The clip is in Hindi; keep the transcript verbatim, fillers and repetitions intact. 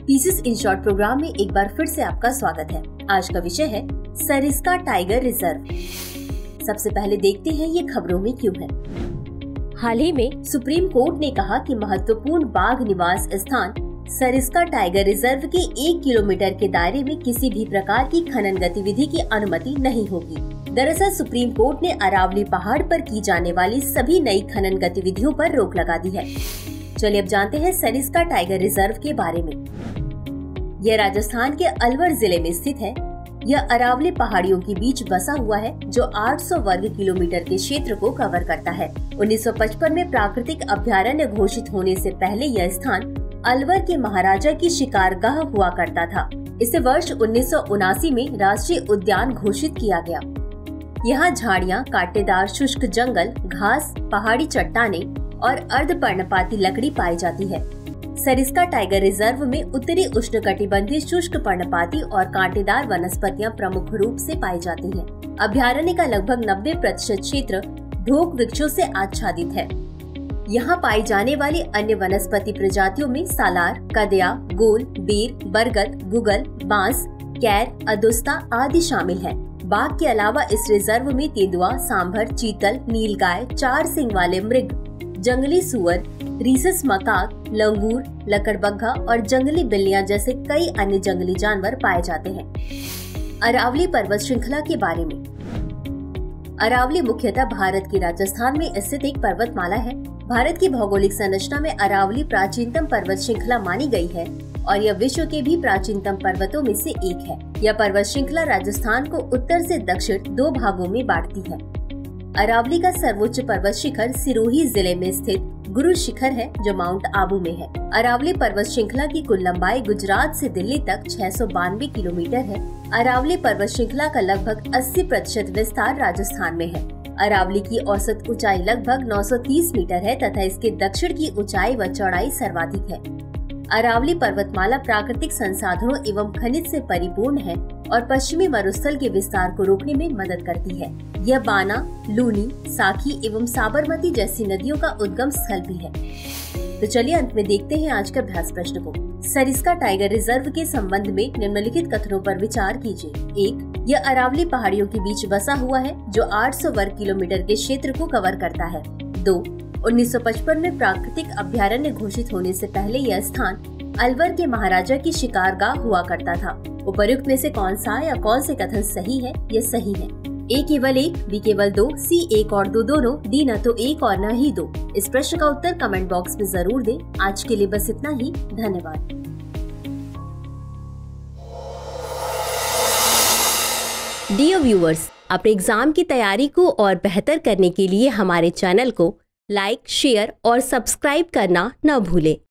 पीसेस इन शॉर्ट प्रोग्राम में एक बार फिर से आपका स्वागत है। आज का विषय है सरिस्का टाइगर रिजर्व। सबसे पहले देखते हैं ये खबरों में क्यों है। हाल ही में सुप्रीम कोर्ट ने कहा कि महत्वपूर्ण बाघ निवास स्थान सरिस्का टाइगर रिजर्व के एक किलोमीटर के दायरे में किसी भी प्रकार की खनन गतिविधि की अनुमति नहीं होगी। दरअसल सुप्रीम कोर्ट ने अरावली पहाड़ पर की जाने वाली सभी नई खनन गतिविधियों पर रोक लगा दी है। चलिए अब जानते हैं सरिस्का टाइगर रिजर्व के बारे में। यह राजस्थान के अलवर जिले में स्थित है। यह अरावली पहाड़ियों के बीच बसा हुआ है जो आठ सौ वर्ग किलोमीटर के क्षेत्र को कवर करता है। उन्नीस सौ पचपन में प्राकृतिक अभयारण्य घोषित होने से पहले यह स्थान अलवर के महाराजा की शिकारगाह हुआ करता था। इसे वर्ष उन्नीस सौ उनासी में राष्ट्रीय उद्यान घोषित किया गया। यहाँ झाड़ियाँ, कांटेदार शुष्क जंगल, घास, पहाड़ी चट्टाने और अर्धपर्णपाती लकड़ी पाई जाती है। सरिस्का टाइगर रिजर्व में उत्तरी उष्णकटिबंधीय शुष्क पर्णपाती और कांटेदार वनस्पतियां प्रमुख रूप से पाई जाती हैं। अभयारण्य का लगभग नब्बे प्रतिशत क्षेत्र ढोक वृक्षों से आच्छादित है। यहाँ पाई जाने वाली अन्य वनस्पति प्रजातियों में सालार, कदया, गोल, बेर, बरगद, गुगल, बांस, कैर, अदुस्ता आदि शामिल हैं। बाघ के अलावा इस रिजर्व में तेंदुआ, सांभर, चीतल, नीलगाय, चार सिंग वाले मृग, जंगली सुअर, रीसस मकाक, लंगूर, लकड़बग्घा और जंगली बिल्लियां जैसे कई अन्य जंगली जानवर पाए जाते हैं। अरावली पर्वत श्रृंखला के बारे में। अरावली मुख्यतः भारत के राजस्थान में स्थित एक पर्वतमाला है। भारत की भौगोलिक संरचना में अरावली प्राचीनतम पर्वत श्रृंखला मानी गई है और यह विश्व के भी प्राचीनतम पर्वतों में से एक है। यह पर्वत श्रृंखला राजस्थान को उत्तर से दक्षिण दो भागों में बांटती है। अरावली का सर्वोच्च पर्वत शिखर सिरोही जिले में स्थित गुरु शिखर है जो माउंट आबू में है। अरावली पर्वत श्रृंखला की कुल लंबाई गुजरात से दिल्ली तक छह सौ बानवे किलोमीटर है। अरावली पर्वत श्रृंखला का लगभग अस्सी प्रतिशत विस्तार राजस्थान में है। अरावली की औसत ऊंचाई लगभग नौ सौ तीस मीटर है तथा इसके दक्षिण की ऊंचाई व चौड़ाई सर्वाधिक है। अरावली पर्वतमाला प्राकृतिक संसाधनों एवं खनिज से परिपूर्ण है और पश्चिमी मरुस्थल के विस्तार को रोकने में मदद करती है। यह बाना, लूनी, साखी एवं साबरमती जैसी नदियों का उद्गम स्थल भी है। तो चलिए अंत में देखते हैं आज का अभ्यास प्रश्न को। सरिस्का टाइगर रिजर्व के संबंध में निम्नलिखित कथनों पर विचार कीजिए। एक, यह अरावली पहाड़ियों के बीच बसा हुआ है जो आठ सौ वर्ग किलोमीटर के क्षेत्र को कवर करता है। दो, उन्नीस सौ पचपन में प्राकृतिक अभयारण्य घोषित होने से पहले यह स्थान अलवर के महाराजा की शिकारगाह हुआ करता था। उपर्युक्त में से कौन सा या कौन से कथन सही है? ये सही है। ए केवल एक, बी केवल दो, सी एक और दो दोनों, डी न तो एक और न ही दो। इस प्रश्न का उत्तर कमेंट बॉक्स में जरूर दें। आज के लिए बस इतना ही। धन्यवाद। डियर व्यूअर्स, अपने एग्जाम की तैयारी को और बेहतर करने के लिए हमारे चैनल को लाइक, शेयर और सब्सक्राइब करना न भूलें।